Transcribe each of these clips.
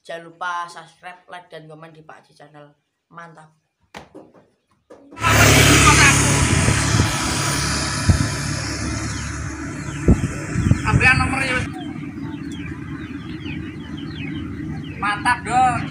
Jangan lupa subscribe, like, dan komen di Pak Haji Channel. Mantap. Ambil nomornya. Mantap dong.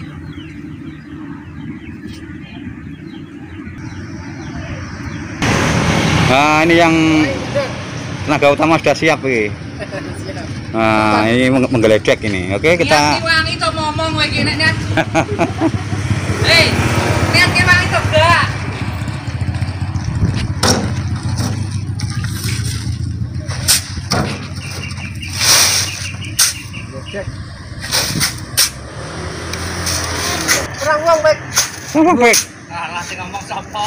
Nah, ini yang tenaga utama sudah siap ini. Nah, ini menggeledek ini. Oke, kita Niat itu ngomong kowe iki nek. Hei, niat wangi itu enggak. Kurang uang baik. baik. Alah sing ngomong sapa?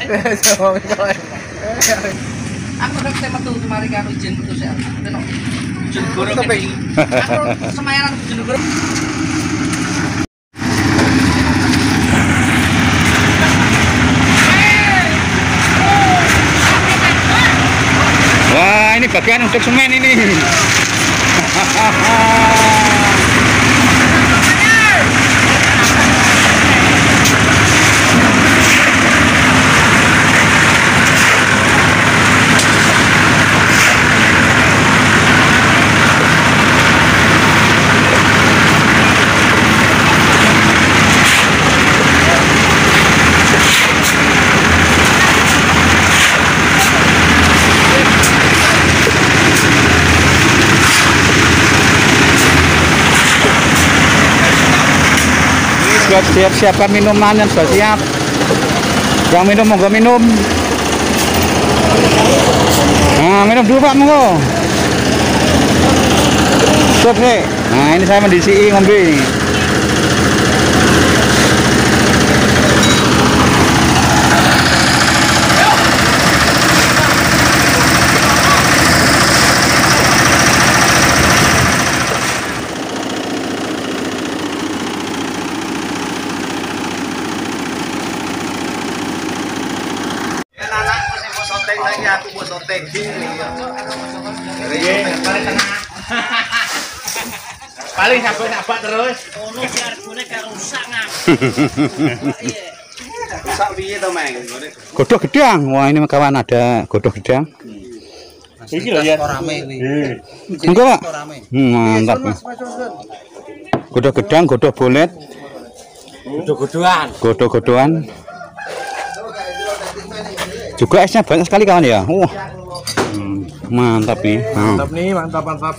Aku udah ketemu tuh kemarin karo izin putus ya. Teno. Izin gorong. Aku semayanan izin gorong. Wah, ini bagian untuk semen ini. Sudah siapkan minuman yang sudah siap. Yang minum monggo minum. Nah, minum dulu Pak monggo. Stop nih. Nah, ini saya mendisi ngombe. Aku buat sotek gini. Paling sampai nabak terus. Ono jargone gak rusak ngam. Rusak piye to, Mang? Godhog gedang. Wah, ini kawan ada godhog gedang. Iki lho ya. Enggak, Pak. Mantap. Godhog gedang, godhog bolet, godhog-godhoan. Juga esnya banyak sekali kawan ya. Wah. Mantap nih. Mantap nih, mantap.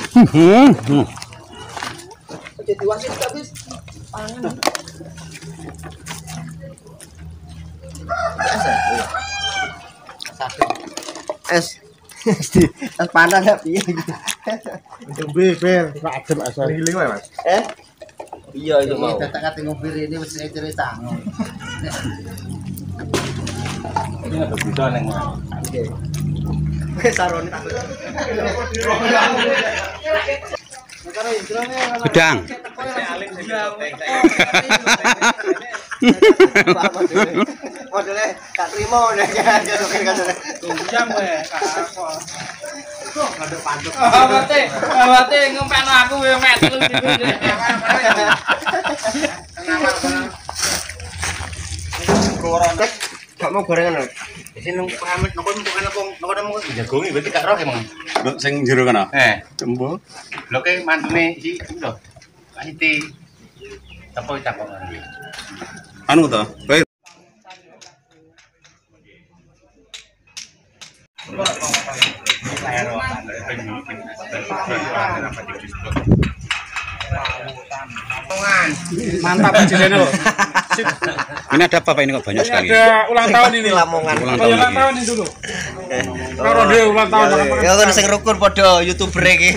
Jadi wasit habis. Es panas ya piye iki? Bel, adem asal. Giling wae, Mas. Iya itu mau. Datang kate ngombe ini wis cerita. Ini ada bisa neng. Oke. Sarone takut. Gedang. Modelnya tak terima udah kan Jam kowe, Kak. Ada panduk. Awate ngompeno aku kowe mek terus gitu. Gorong. Gak mau gorengan lho. Sing nang pamit nang kono nang jagongi berarti gak roh emang. Sing jero kana. Cembo. Lho ke mantune iki lho. Siti. Apa cakokan iki? Anu to. Baik. Mantap Haji Channel. Ini ada apa Pak ini kok banyak sekali? Ada ulang tahun ini. Lamongan. Ulang tahun ini dulu. Karo dhewe ulang tahun. Ya kan sing rukun padha YouTuber iki.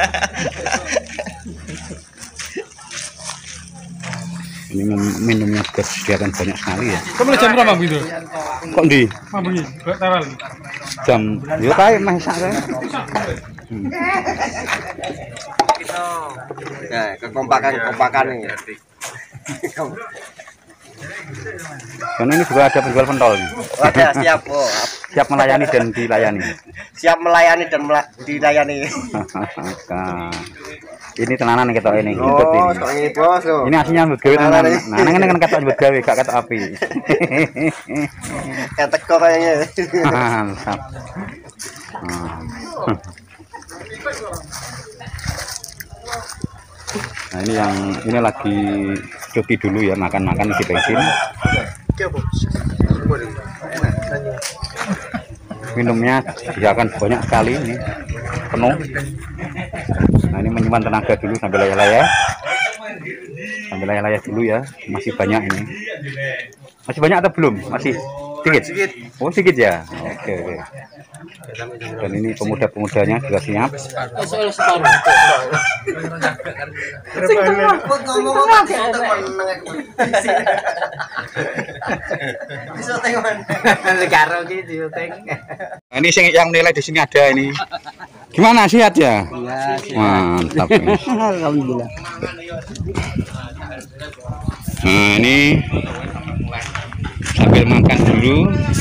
Ini minumnya juga disediakan banyak sekali ya. Kamu jam berapa gitu? Kok di Mabuk tawal. jam? Yo kae masak kae. Ya, kekompakan ini. Karena ini juga ada penjual pentol nih. Ada siap, Siap melayani dan dilayani. siap melayani dan dilayani. Ini tenanan ketok ini. Oh, sok ini bos lo. Ini aslinya nyambut gawe tenanan. Nah, nang kan ketok nyambut gawe gak ketok api. Kayak teko kayaknya. Mantap. Nah, ini lagi cuti dulu ya, makan-makan isi bensin. Minumnya disediakan banyak sekali ini, penuh. Nah, ini menyimpan tenaga dulu sambil layah-layah. Sambil layah-layah dulu ya, masih banyak ini. Masih banyak atau belum? Masih sedikit. Oh, sedikit ya. Oke. Dan ini pemuda-pemudanya juga siap. Ini yang menilai di sini ada ini. Gimana, sehat ya? Mantap. Alhamdulillah. Nah, ini sambil makan dulu.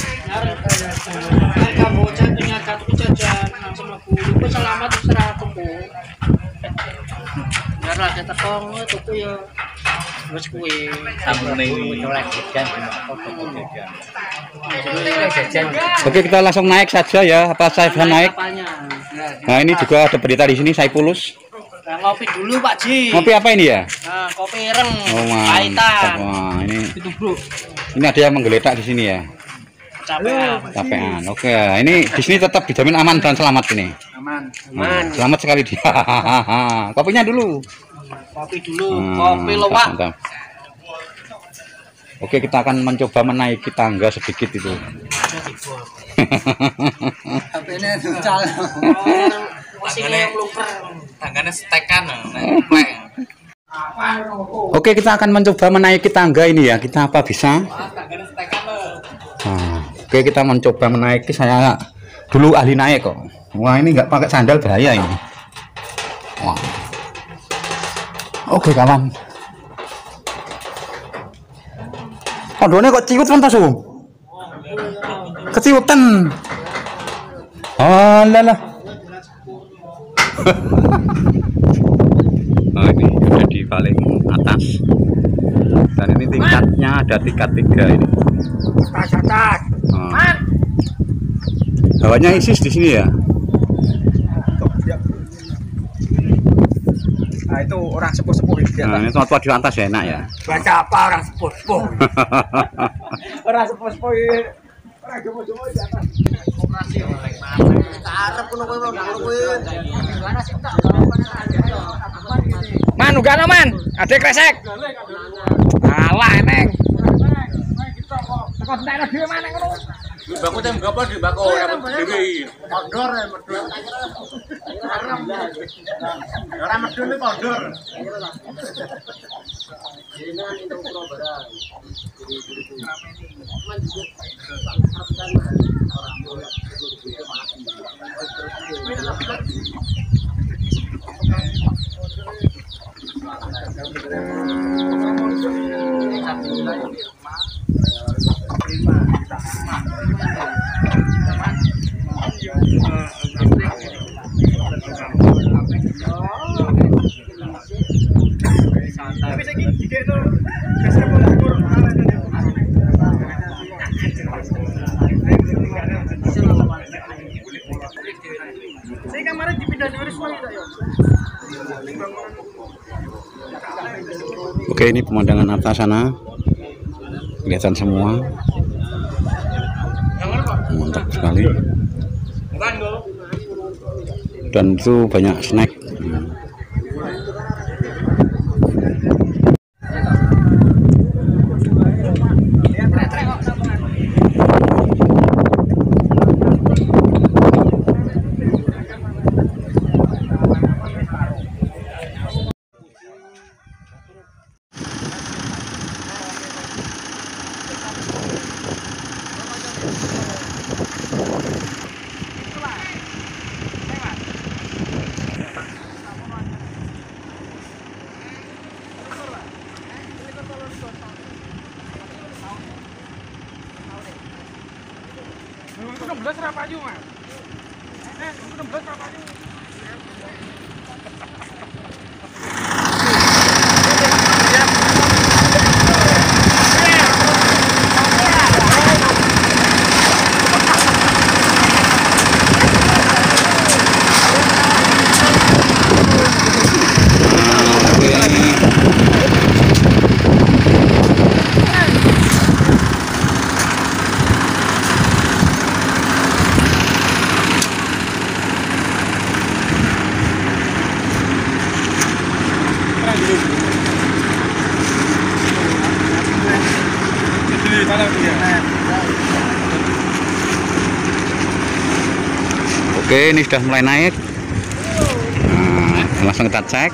Oke, kita langsung naik saja ya. Apa saya naik? Nah, ini juga ada berita di sini, Saipulus. Nah, ngopi dulu Pak Ji. Ngopi apa ini ya? Nah, kopi ireng. Oh, mantap. Wah, ini itu, Bro. Ini ada yang menggeletak di sini ya. Capean. Oke, ini di sini tetap dijamin aman dan selamat ini. Aman. Selamat sekali dia. Kopinya dulu. Kopi dulu, kopi luwak. Mantap. Oke, kita akan mencoba menaiki tangga sedikit itu. HP-nya tucal. Tangganya stekan. Oke, kita akan mencoba menaiki tangga ini ya. Kita apa bisa? Oke, kita mencoba menaiki. Saya dulu ahli naik kok. Wah, ini nggak pakai sandal bahaya ini. Wah. Oke, kawan. Kondone kok ciut kan tasu? Keciutan. Oh, lah. Oh, ini udah di paling atas. Dan ini tingkatnya ada tingkat 3 ini. Tas. Hawanya isis di sini ya. Nah, itu orang sepuh-sepuh di Nah, ini tua-tua di atas ya, enak ya. Baca apa orang sepuh-sepuh? Orang sepuh-sepuh orang jomo-jomo di atas. Operasi oleh mana? Arep kono kowe kuwi. Man, ugana man. Adek kresek. Alah, eneng. Tekon entek dhewe maneh ngono. Baku tem gopo di bako ora dhewe. Kondor ya medhot. Ora medhot iki kondor. Oke, ini pemandangan atas sana, kelihatan semua, mantap sekali. Dan itu banyak snack. Oke, ini sudah mulai naik. Nah, langsung kita cek.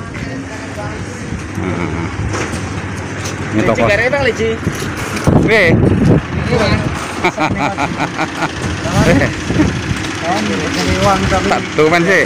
Nah, ini toko. Oke. Satu men sih.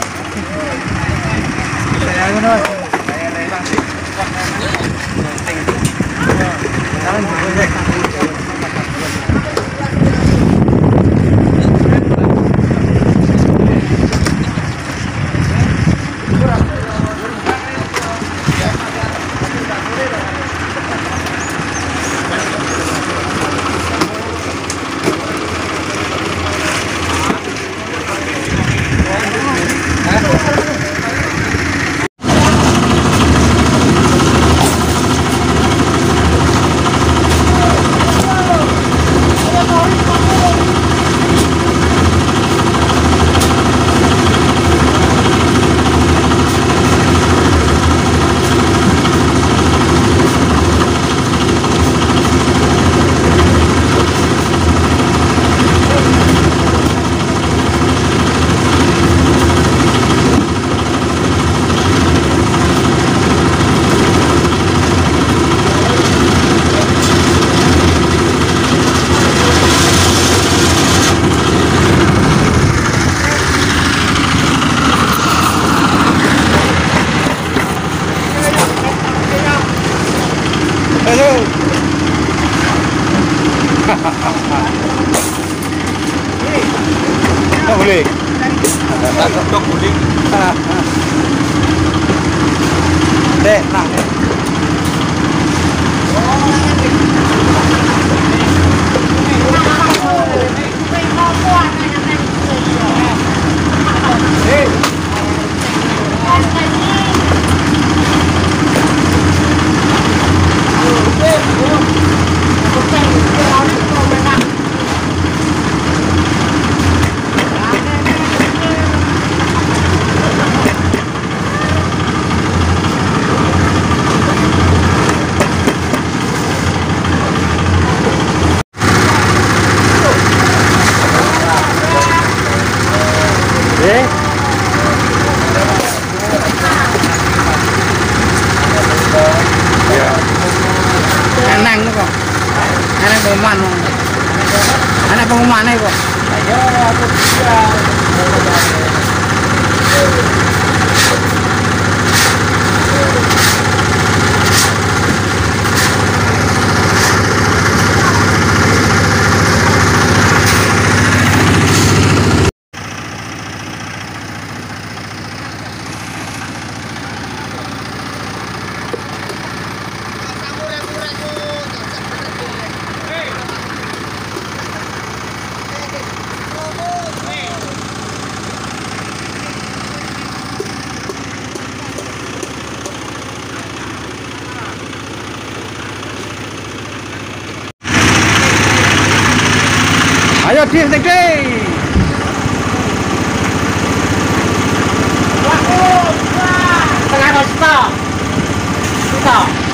Boleh. Dek, nah. Eneng kok. Eneng pengumuman. Enak pengumuman kok. Ayo aku bisa. Ayo dia segede. Tengah stop. Stop.